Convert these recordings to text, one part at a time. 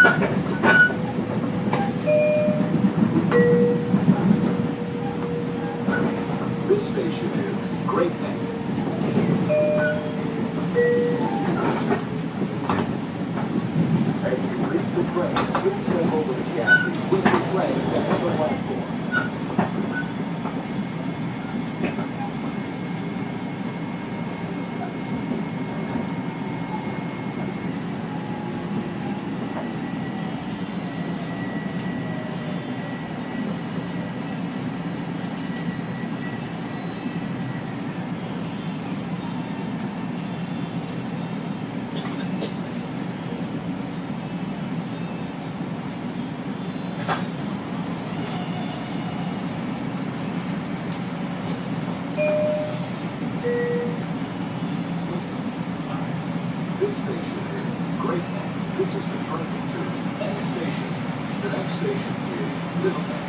This station is Great Neck. As you reach the train, please step over the gantry with the flag at the platform. This station is Great Neck. This is the train to N Station. The next station is Little Neck.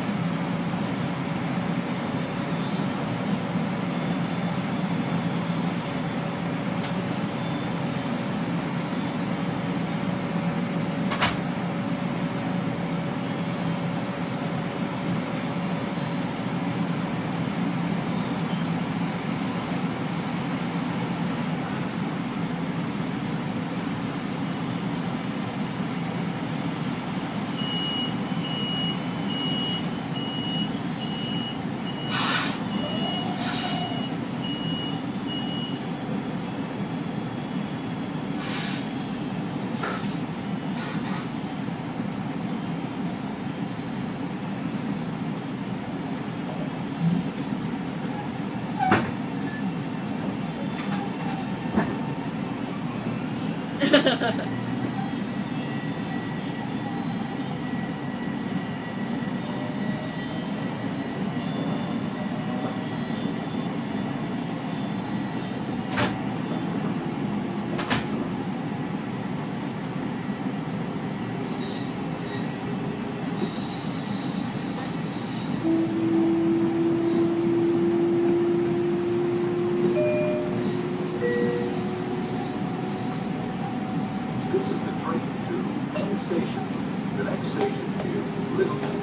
This is the train to N Station. The next station is Little Neck.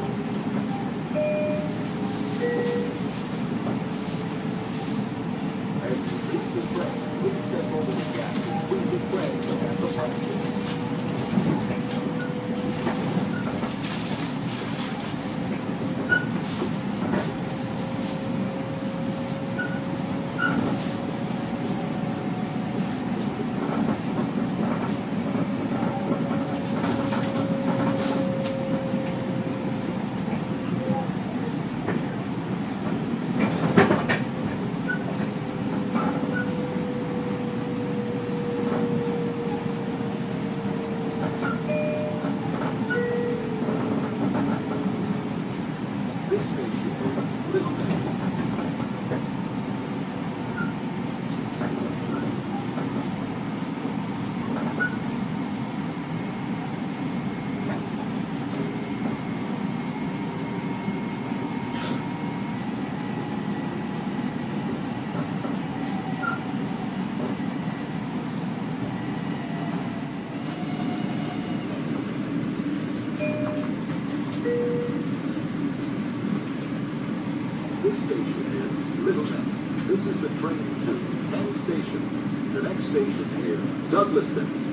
As you reach the train, please step over the gantry with the flag at the platform. This station is Little Neck. This station is Little Neck. This is the train to N Station. The next station is Douglaston.